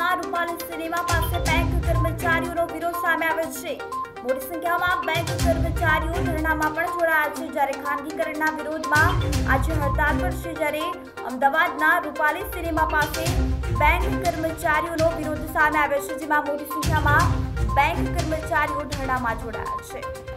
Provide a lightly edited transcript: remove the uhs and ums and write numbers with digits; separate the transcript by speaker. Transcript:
Speaker 1: અમદાવાદના રૂપાલી સિનેમા પાસે બેંક કર્મચારીઓનો વિરોધ સામે આવ્યો છે। મોટી સંખ્યામાં બેંક કર્મચારીઓ ધરણામાં પણ જોડાયા છે, જ્યારે ખાનગીકરણના વિરોધમાં આજે હડતાળ પર છે। જ્યારે અમદાવાદના રૂપાલી સિનેમા પાસે બેંક કર્મચારીઓનો વિરોધ સામે આવ્યો છે, જેમાં મોટી સંખ્યામાં બેંક કર્મચારીઓ ધરણામાં જોડાયા છે।